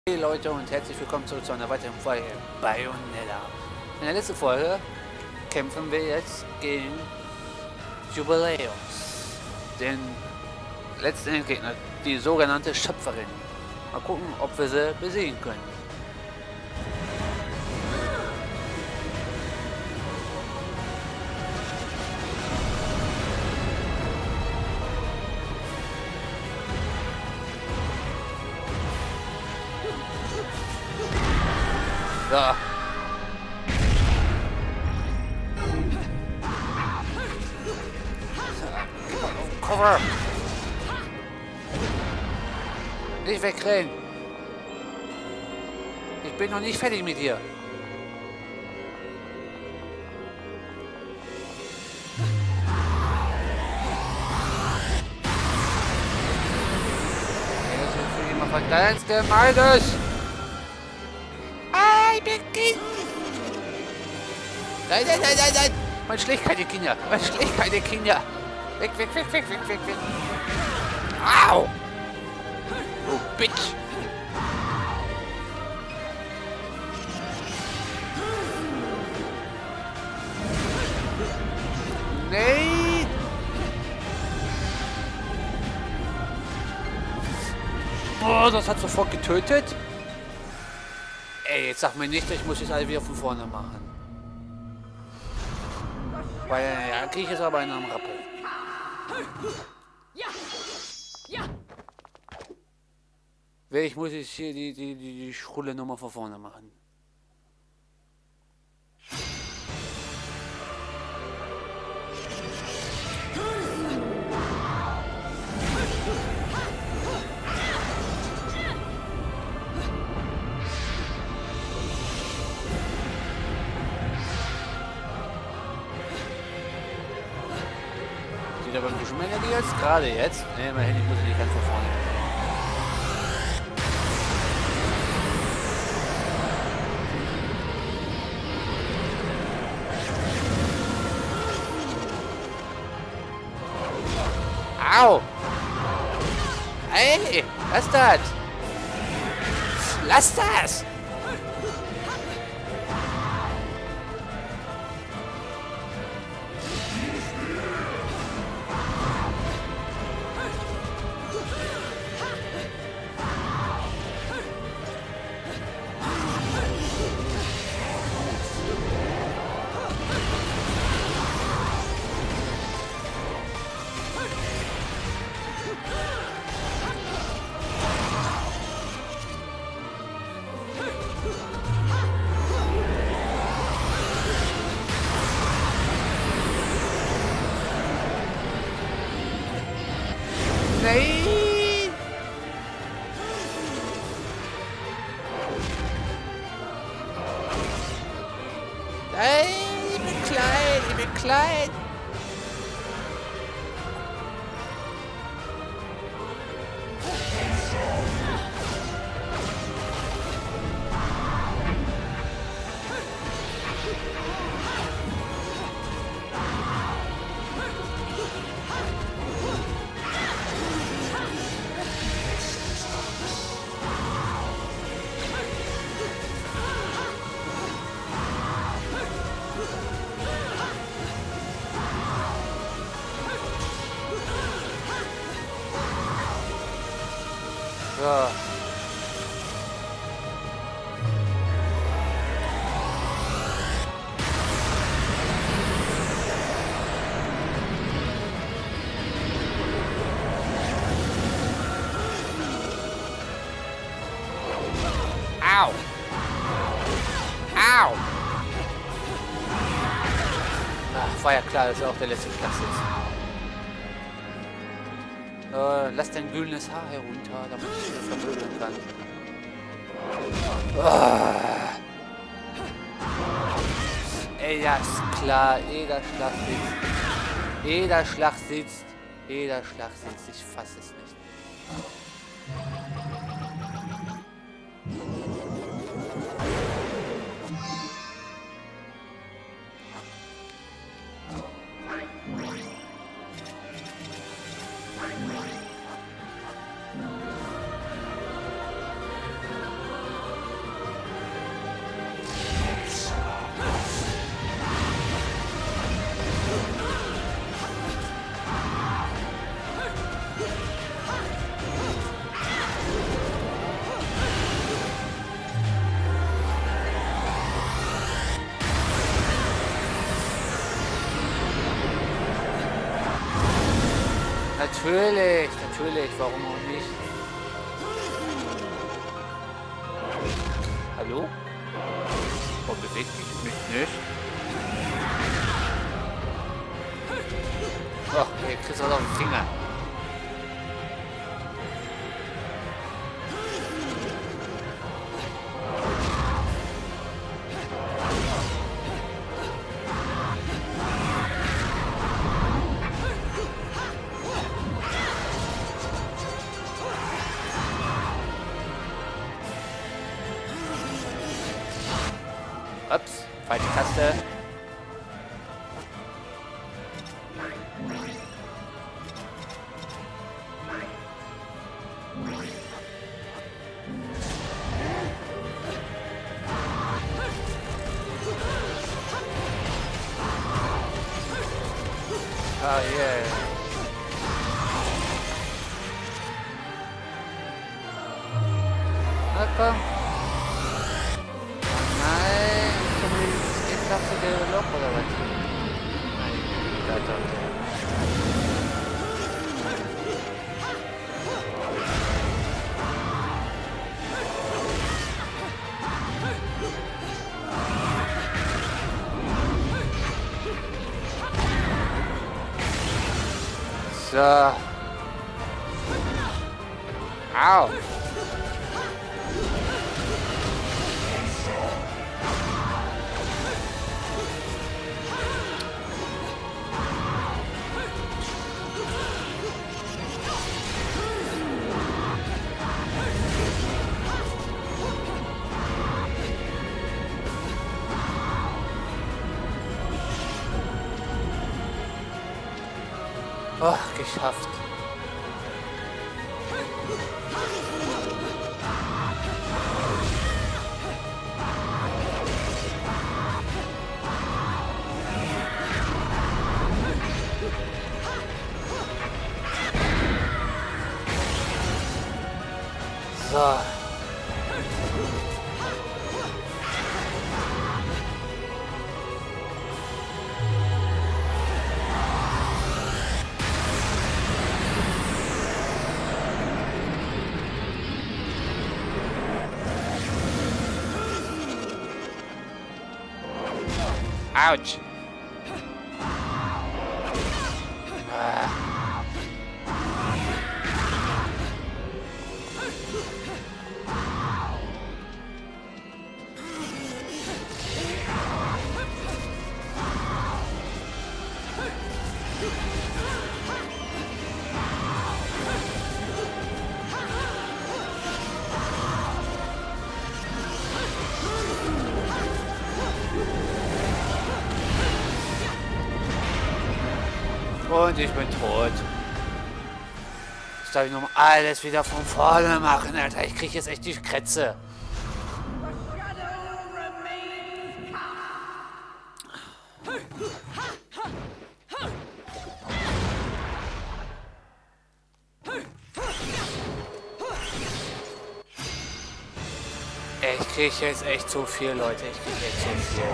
Hey Leute und herzlich willkommen zurück zu einer weiteren Folge Bayonetta. In der letzten Folge kämpfen wir jetzt gegen Jubiläus, den letzten Endgegner, die sogenannte Schöpferin. Mal gucken, ob wir sie besiegen können. Ja. Cover! Nicht wegrennen! Ich bin noch nicht fertig mit dir! Das ist für jemand was ganz Gemeines! Nein, nein, nein, nein, nein! Man schlägt keine Kinder! Man schlägt keine Kinder! Weg, weg, weg, weg, weg, weg, weg! Au! Du Bitch! Nein! Boah, das hat sofort getötet! Ey, jetzt sag mir nicht, ich muss jetzt alle wieder von vorne machen. Weil, ja, krieg ich jetzt aber einen am Rappel. Ich muss jetzt hier die Schrulle nochmal von vorne machen. Sieht aber ein bisschen mehr Energie als gerade jetzt. Ne, immerhin, ich muss nicht ganz von vorne. Au! Ey! Lass das! Lass das! Nein! Nein, ich bin klein, ich bin klein. So. Au! Au! Ach, war ja klar, dass er auch der letzte Platz ist. Lass dein güldenes Haar herunter, damit ich dich vermöbeln kann. Ey, ja, ist klar. Jeder Schlag sitzt. Jeder Schlag sitzt. Jeder Schlag sitzt. Ich fasse es nicht. Natürlich, natürlich, warum auch nicht? Hallo? Oh, bewegt mich nicht. Oh, hier kriegst du was auf den Finger. Ups, falsche Taste. Ah, yeah. Na komm. Nein, ich dachte, der Loch oder was? Nein, da doch. So. Au. Oh, geschafft. So. Ouch. Und ich bin tot. Jetzt darf ich nochmal alles wieder von vorne machen, Alter. Ich kriege jetzt echt die Krätze. Ich kriege jetzt echt zu viel, Leute. Ich kriege echt zu viel.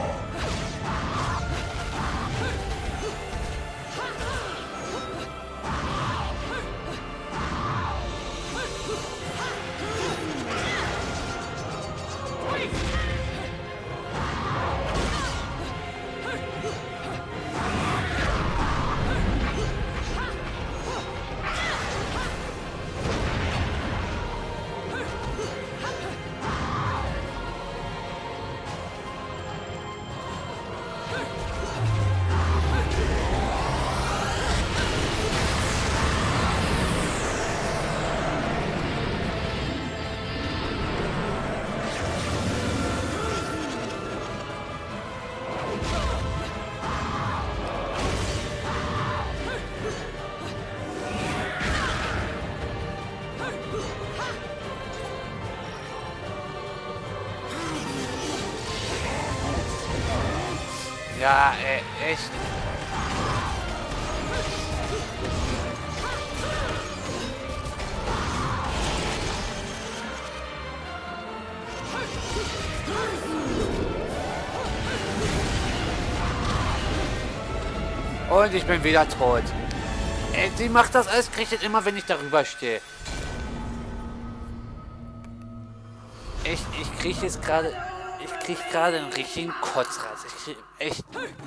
Ja, echt. Und ich bin wieder tot. Sie macht das alles, kriegt das immer, wenn ich darüber stehe. Ich kriege jetzt gerade... Ich kriege gerade einen richtigen Kotzreiz. Ich kriege echt...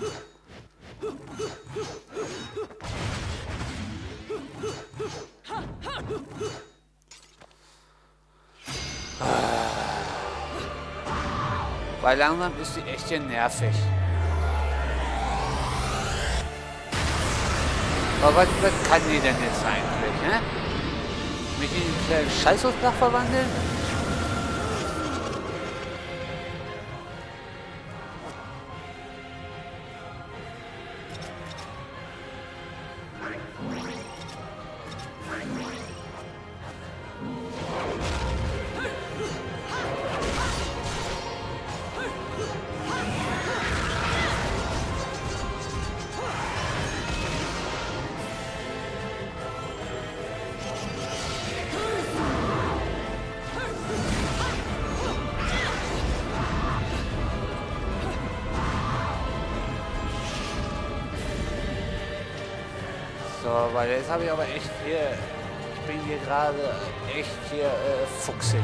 Weil langsam ist sie echt hier nervig. Aber was kann die denn jetzt eigentlich, ne? Mich in einen kleinen Scheißhausdach verwandeln? So, weil jetzt habe ich aber echt hier... Ich bin hier gerade echt hier fuchsig.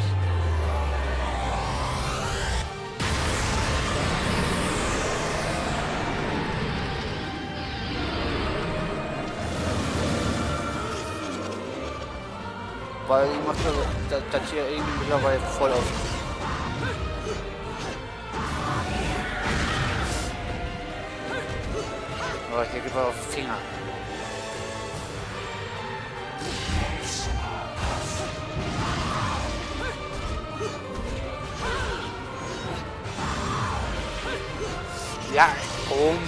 Weil ich mache das hier irgendwie mittlerweile voll auf. Aber hier geht man auf den Finger. Ja, komm.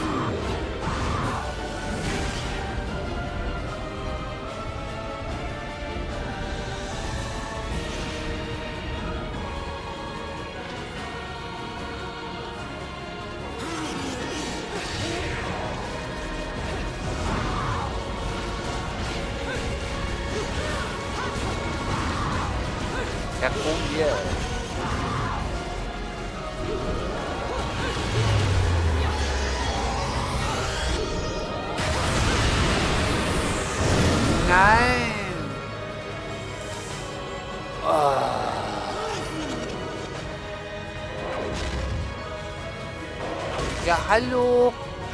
Ja, komm hier. Nein! Oh. Ja, hallo!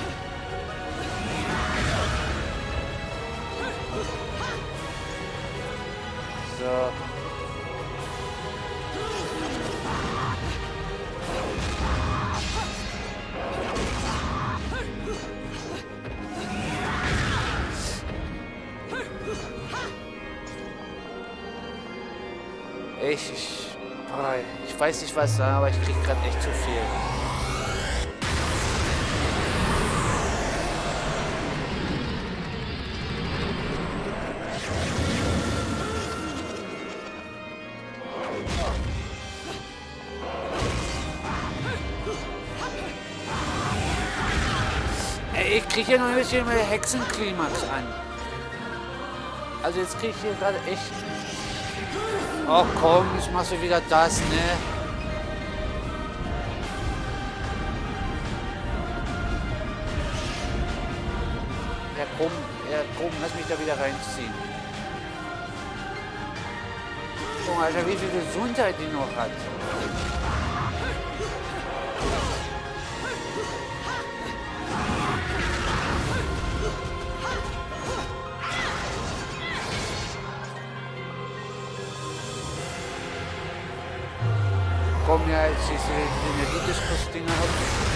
So. Ich weiß nicht was sagen, aber ich krieg gerade echt zu viel. Ey, ich krieg hier noch ein bisschen mehr Hexenklimax an. Also jetzt krieg ich hier gerade echt... Oh komm, jetzt machst du wieder das, ne? Ja komm, lass mich da wieder reinziehen. Guck mal, Alter, wie viel Gesundheit die noch hat. Komm ja, jetzt diese Energiediskus-Dinger hat.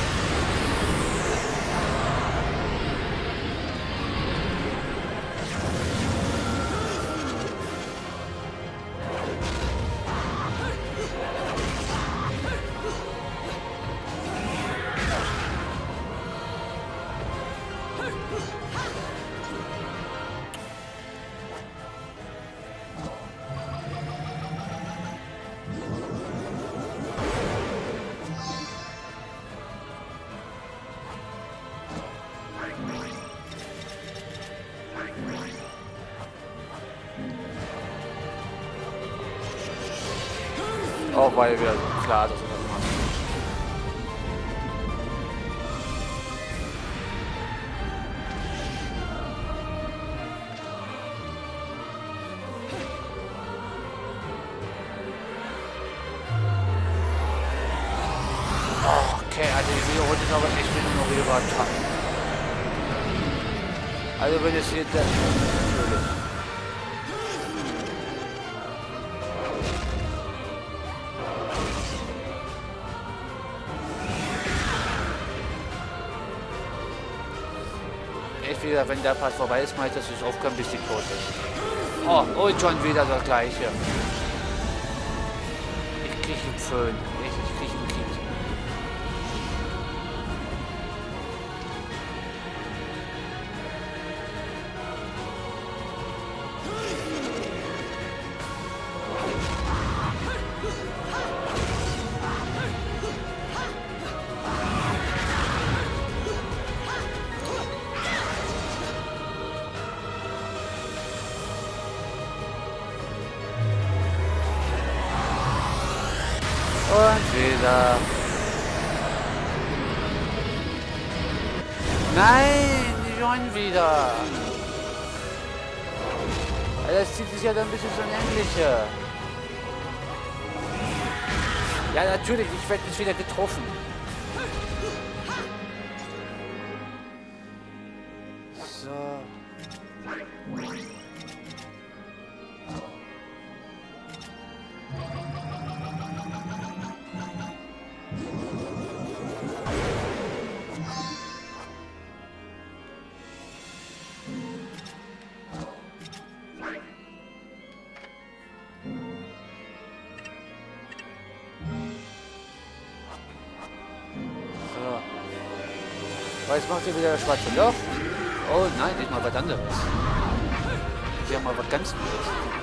Auch weil wir klar, dass wir das machen. Okay, also die Runde ist aber echt wieder noch übertragen. Also wenn es hier natürlich. Echt wieder, wenn der Part vorbei ist, meint, dass ich aufkomme, bis die tot ist. Oh, und schon wieder das gleiche. Ich krieg einen Föhn. Ich krieg einen Kick. Und wieder. Nein, nicht schon wieder. Das zieht sich ja dann ein bisschen so ähnliche. Ja, natürlich, ich werde jetzt wieder getroffen. So. Jetzt macht ihr wieder das schwarze Loch. Oh nein, nicht mal was anderes. Sie haben mal was ganz Neues.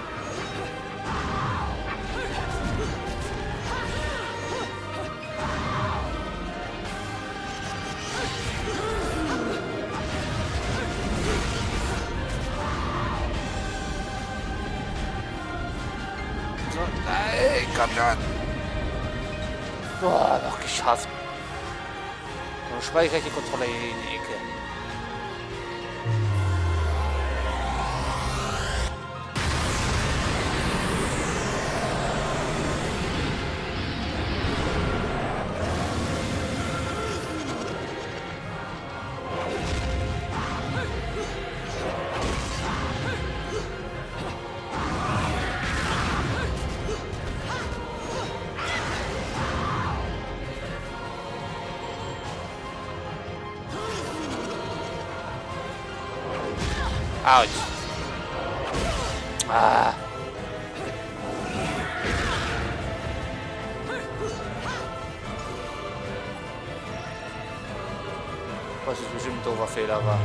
So, nein, komm schon. Boah, noch geschafft. Speichere ich die Kontrolle hier in die Ecke. Autsch. Ah. Was ist bestimmt ein doofer Fehler war.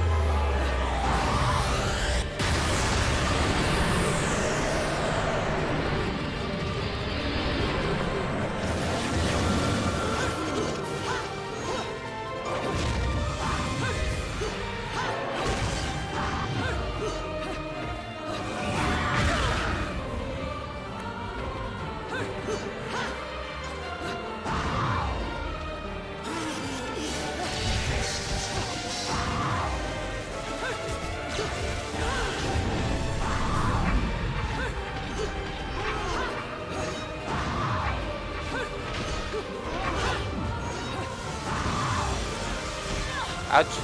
Autsch.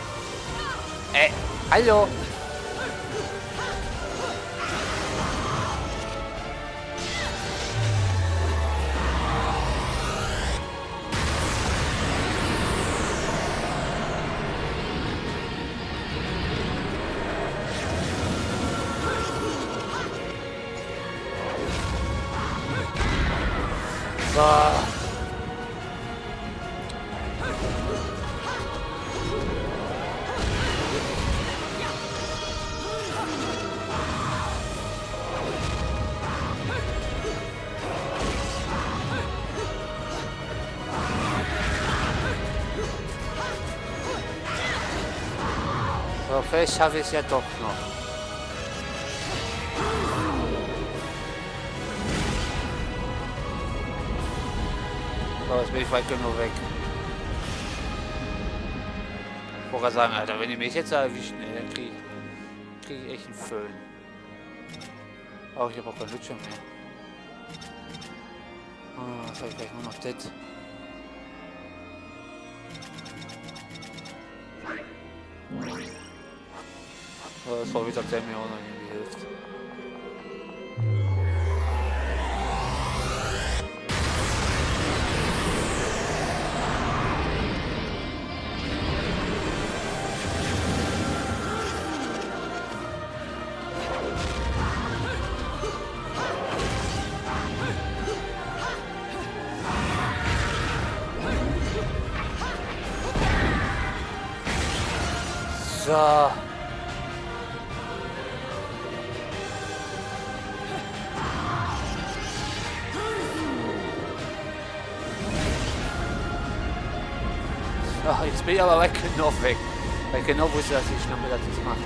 Hallo. So. So, vielleicht schaffe ich es ja doch noch. So, jetzt bin ich weit genug weg. Ich wollte gerade sagen, Alter, wenn ihr mich jetzt erwischt, ne, dann krieg ich echt einen Föhn. Oh, ich habe auch kein Bildschirm mehr. Oh, was habe ich gleich nur noch das? Das war wieder der mir auch noch irgendwie hilft. So. Ach, jetzt bin ich aber weg, genau weg. Weil ich genau wusste, dass ich schnell das macht.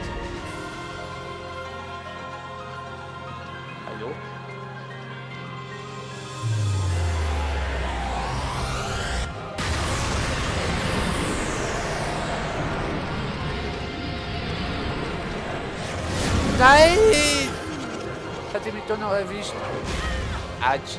Hallo? Nein! Hat sie mich doch noch erwischt. Autsch.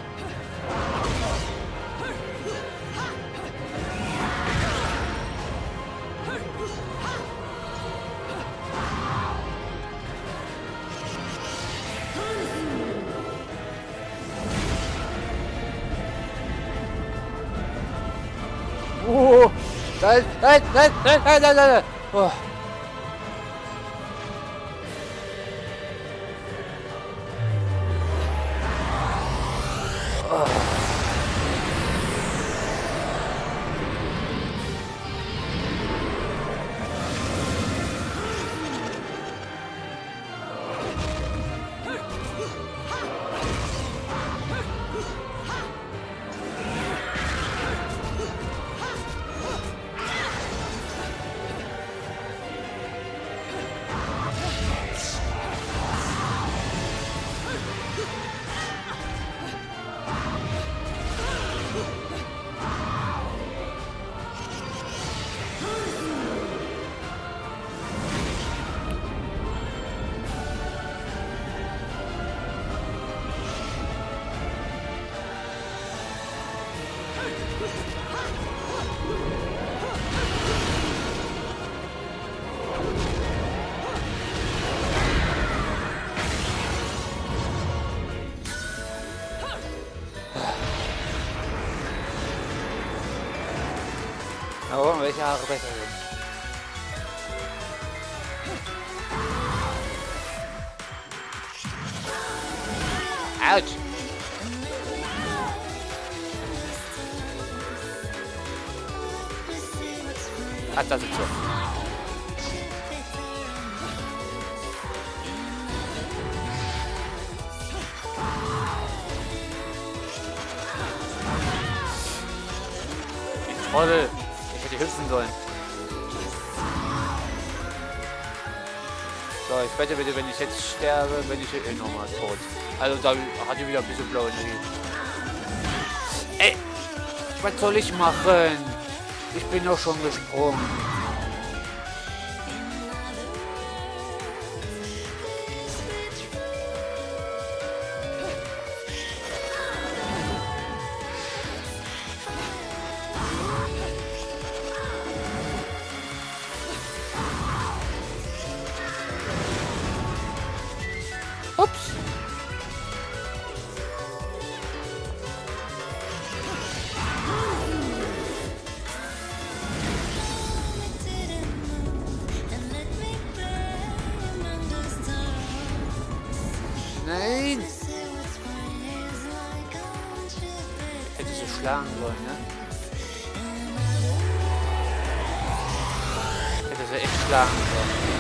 Oh, nein, nein, nein, nein, nein, nein, nein. Oh. Aber welche Haare besser sind. Autsch! Ach, das ist so. Ich Trottel! Ich hätte hüpfen sollen. So, ich wette bitte, wenn ich jetzt sterbe, bin ich nochmal tot. Also da hat die wieder ein bisschen blaue Energie. Ey! Was soll ich machen? Ich bin doch schon gesprungen. Ups. Nein! Hätte sie schlagen sollen, ne? Hätte sie echt schlagen sollen.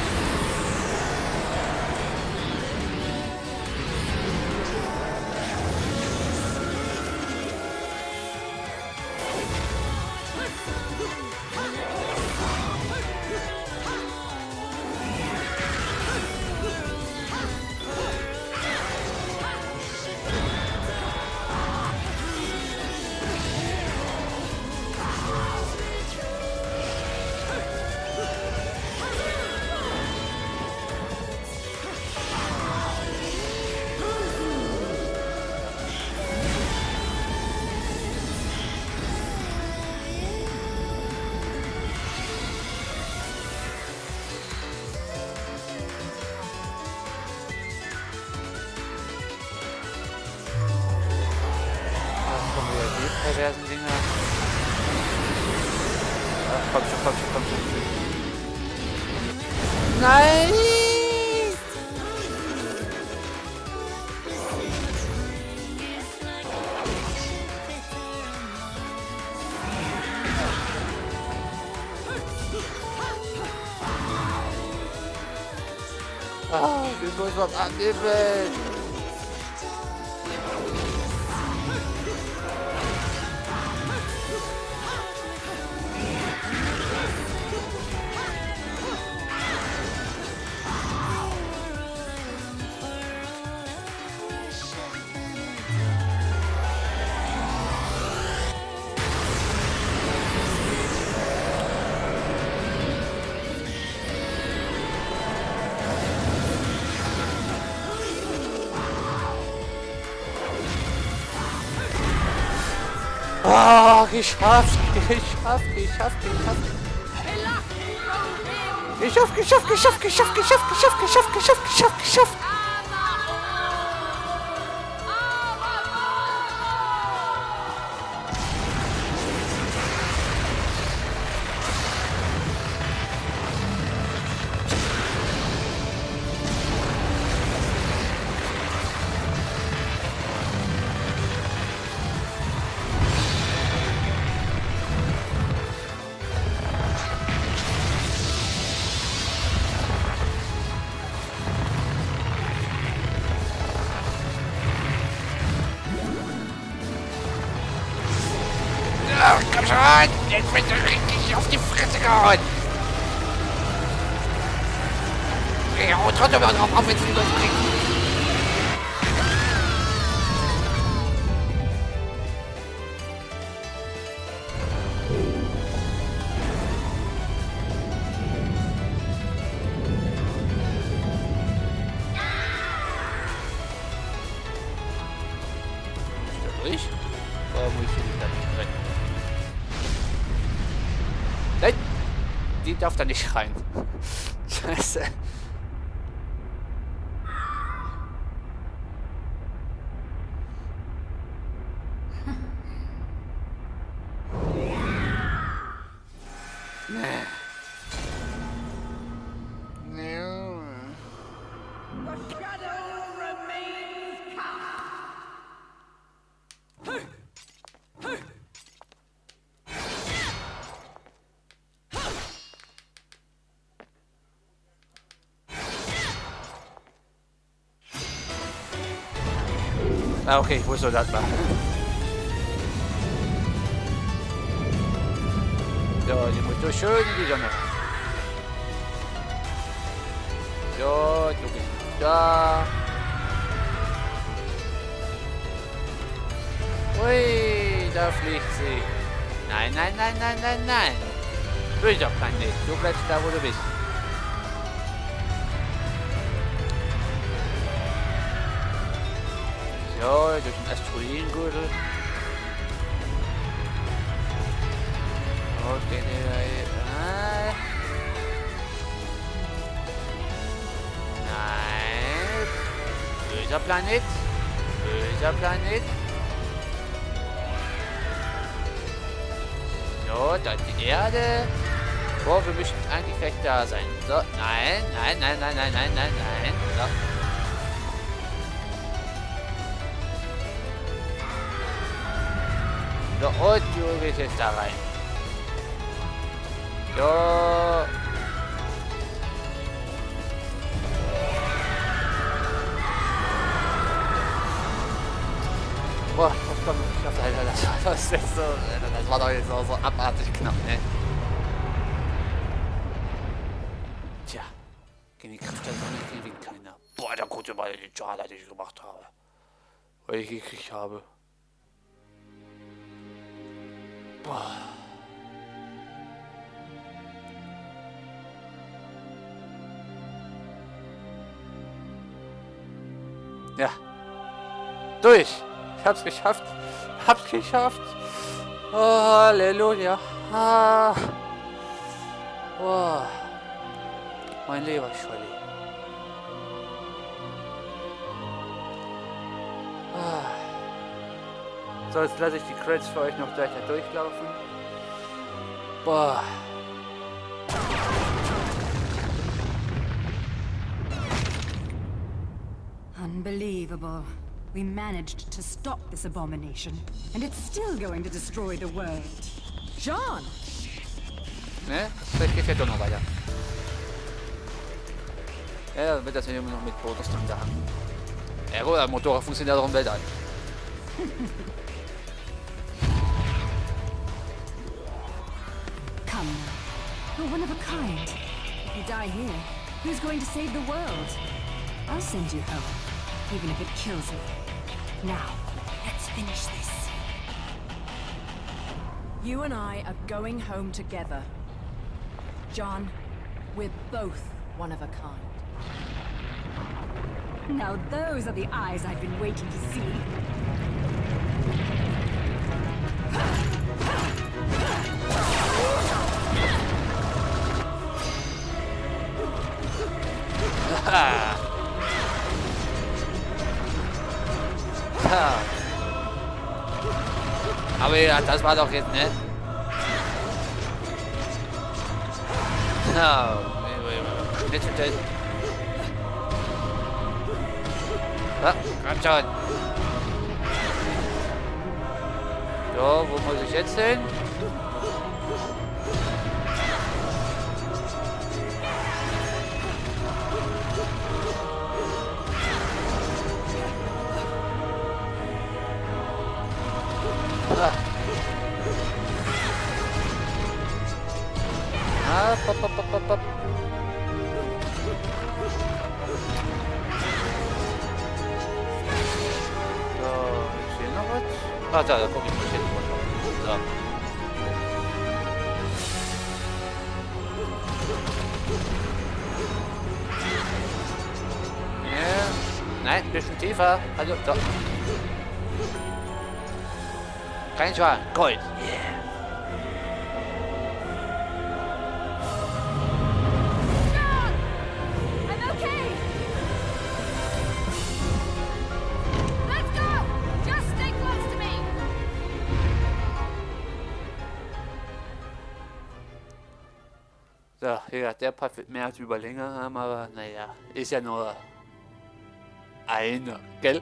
perversen Dinger. Ach, komm schon, komm schon, komm schon. Nein! Ah, wir müssen was annehmen. Ah, geschafft, geschafft, geschafft, geschafft. Geschafft, geschafft, geschafft, geschafft, geschafft, geschafft, geschafft, geschafft, geschafft, geschafft. Ach, komm schon! Jetzt wird er richtig auf die Fresse gehauen! Ja, und trotzdem mal drauf auf, wenn sie loskriegen! Ist der durch? Oder muss ich hier nicht rein? Nein! Die darf da nicht rein. Scheiße. Nee. Ah, okay, ich wusste das mal. So, die muss so schön in die Sonne rein. So, du bist da. Ui, da fliegt sie. Nein, nein, nein, nein, nein, nein. Böser Planet, du bleibst da, wo du bist. So, durch den Asteroidengürtel. Okay, nein. Böser Planet. Böser Planet. So, da ist die Erde. Boah, wir müssen eigentlich gleich da sein. So, nein, nein, nein, nein, nein, nein, nein, nein. So. So, und du gehst jetzt da rein. So. Boah, das ist jetzt so, das war doch jetzt auch so abartig knapp, ne? Tja, gegen die Kraft der Sonne gewinnt keiner. Boah, der gute Ball, den Schaden, den ich gemacht habe. Weil ich gekriegt habe. Boah. Ja. Durch. Ich hab's geschafft. Hab's geschafft. Oh, Halleluja. Ah. Oh. Mein lieber Scholli. Ah. So, jetzt lasse ich die Credits für euch noch gleich da durchlaufen. Boah. Unbelievable. We managed to stop this abomination, and it's still going to destroy the world. John! Ne? Vielleicht geht ja doch noch weiter. Ja, wird das immer noch mit Borders dran da haben. Ja gut, der Motor funktioniert auch im Weltall. Come now. You're one of a kind. If you die here, who's going to save the world? I'll send you home, even if it kills me. Now, let's finish this. You and I are going home together. John, we're both one of a kind. Now those are the eyes I've been waiting to see. Aber ja, das war doch jetzt, ne? Ja, Schnitzel. Ja, komm schon. So, wo muss ich jetzt hin? Pop. So, ist hier noch was? Ah, da guck ich mal hin. So. Ja. Nein, ein bisschen tiefer. Also, da. Kein Schwan. Gold. Yeah. So, ja, der Part wird mehr als über länger haben, aber naja, ist ja nur einer, gell?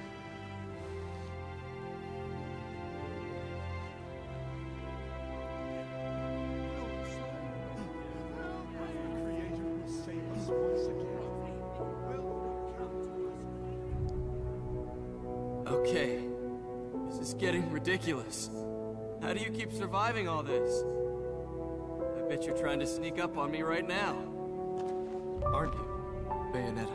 Okay, this is getting ridiculous. How do you keep surviving all this? I bet you're trying to sneak up on me right now. Aren't you, Bayonetta?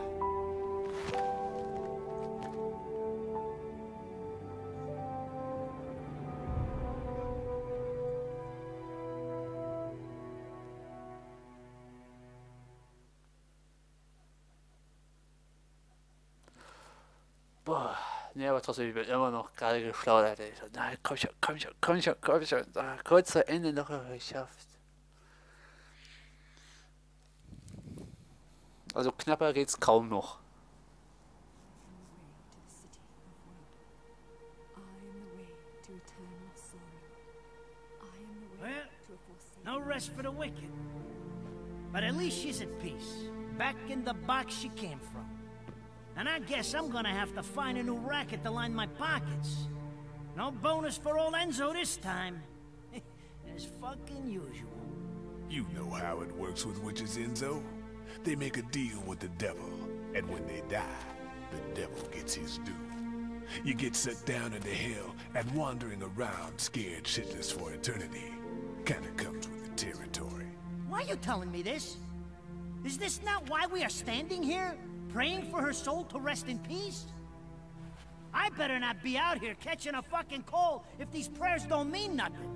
Boah, ne, aber trotzdem, ich bin immer noch gerade geschlaudert. Ich so, nein, komm schon. Kurz zu Ende noch geschafft. Also knapper geht's kaum noch. Well, no rest for the wicked. But at least she's at peace. Back in the box she came from. And I guess I'm gonna have to find a new racket to line my pockets. No bonus for old Enzo this time. As fucking usual. You know how it works with witches, Enzo. They make a deal with the devil, and when they die, the devil gets his due. You get set down into hell and wandering around scared shitless for eternity. Kinda comes with the territory. Why are you telling me this? Is this not why we are standing here? Praying for her soul to rest in peace? I better not be out here catching a fucking cold if these prayers don't mean nothing.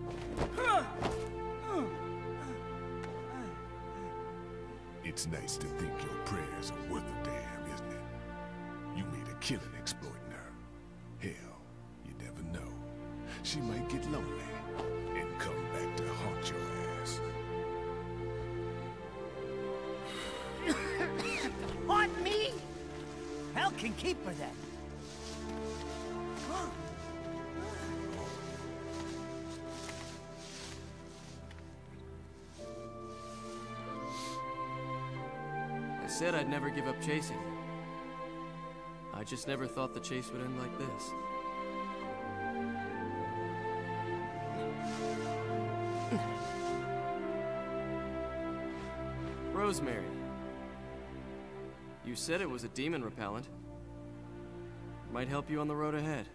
It's nice to think your prayers are worth a damn, isn't it? You made a killing exploiting her. Hell, you never know. She might get lonely and come back to haunt your ass. Haunt me? Hell can keep her then. said I'd never give up chasing. I just never thought the chase would end like this. Rosemary. You said it was a demon repellent. Might help you on the road ahead.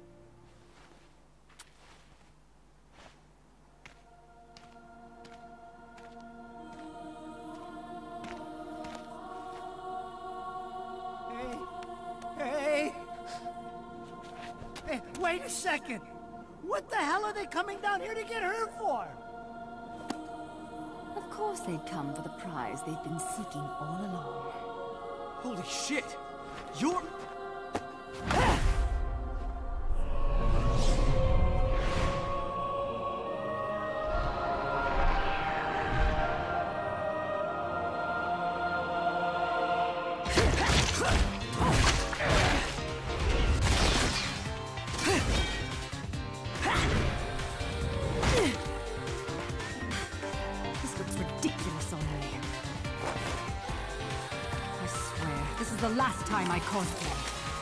Hey, wait a second! What the hell are they coming down here to get her for? Of course they'd come for the prize they've been seeking all along. Holy shit! You're... This looks ridiculous on me. I swear, this is the last time I cosplay.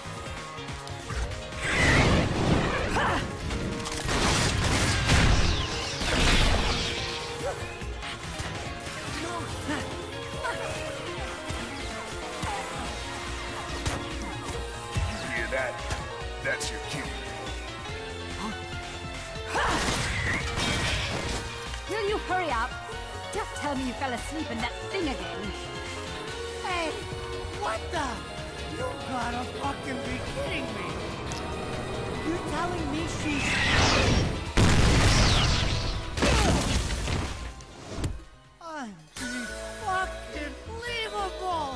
Hear that? That's your cue. Will you hurry up? Don't tell me you fell asleep in that thing again. Hey, what the? You gotta fucking be kidding me! You're telling me she's... Unfucking believable!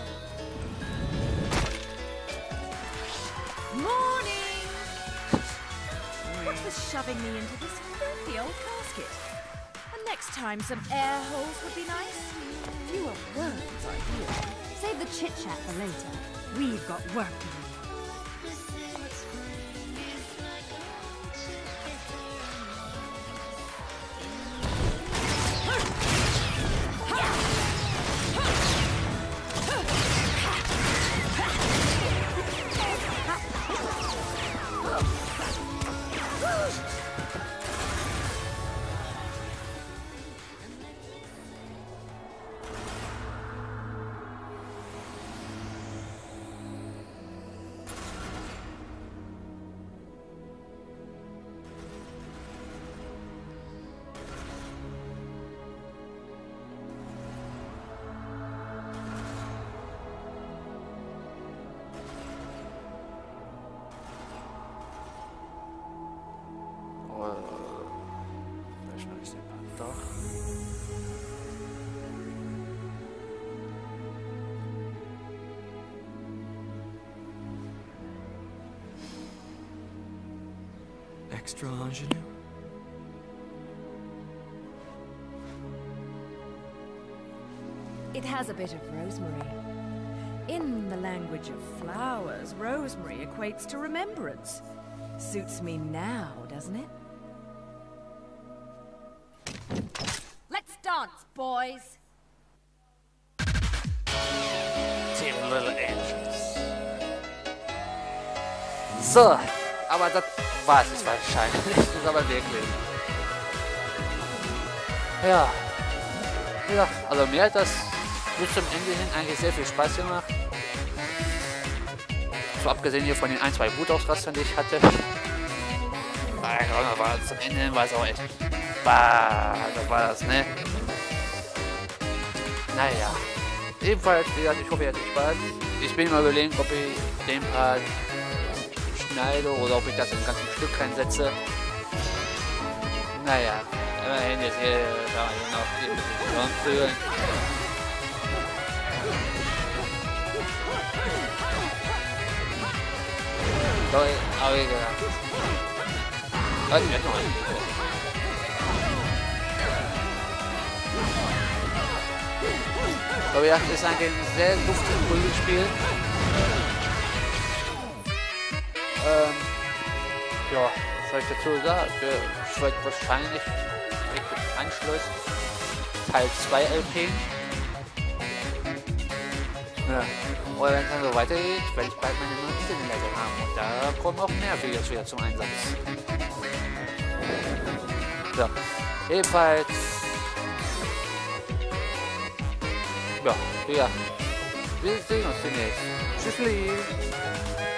Morning! What was shoving me into this filthy old casket? And next time some air holes would be nice. Fewer words, I hear. Save the chit-chat for later. We've got work to do. Extra ingenue? It has a bit of rosemary. In the language of flowers, rosemary equates to remembrance. Suits me now, doesn't it? Let's dance, boys! Team Little Angels. So, aber das war es wahrscheinlich. Das ist aber wirklich. Ja. Wie gesagt, also mir hat das bis zum Ende hin eigentlich sehr viel Spaß gemacht. So abgesehen hier von den 1, 2 Wutausrastern, die ich hatte. Aber zum Ende hin war es auch echt. Bah, das war das, ne? Naja. Ebenfalls, wie gesagt, ich hoffe, ihr hattet Spaß. Ich bin mal überlegen, ob ich den Part schneide oder ob ich das im ganzen Stück reinsetze. Naja, immerhin jetzt hier kann man noch die Mission führen. Sorry, aber wie gesagt. Leute, jetzt noch ein Mikro. Aber ja, das ist eigentlich ein sehr duftiges Prügelspiel. Ja, was soll ich dazu sagen? Ich werde wahrscheinlich direkt im Anschluss Teil 2 LP. Ja. Oder wenn es dann so weitergeht, werde ich bald meine neue Internetleitung haben. Und da kommen auch nervige wieder zum Einsatz. So, jedenfalls. Ja, wir sehen uns demnächst. Tschüssli.